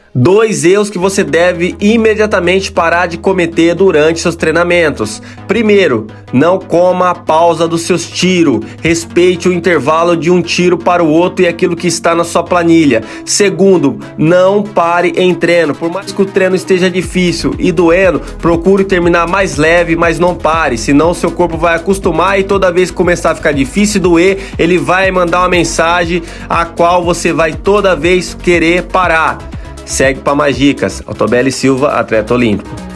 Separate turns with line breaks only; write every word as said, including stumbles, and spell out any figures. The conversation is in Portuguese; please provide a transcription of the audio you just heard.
Dois erros que você deve imediatamente parar de cometer durante seus treinamentos. Primeiro, não coma a pausa dos seus tiros. Respeite o intervalo de um tiro para o outro e aquilo que está na sua planilha. Segundo, não pare em treino. Por mais que o treino esteja difícil e doendo, procure terminar mais leve, mas não pare. Senão o seu corpo vai acostumar e toda vez que começar a ficar difícil e doer, ele vai mandar uma mensagem a qual você vai toda vez querer parar. Segue para mais dicas. Altobelli Silva, atleta olímpico.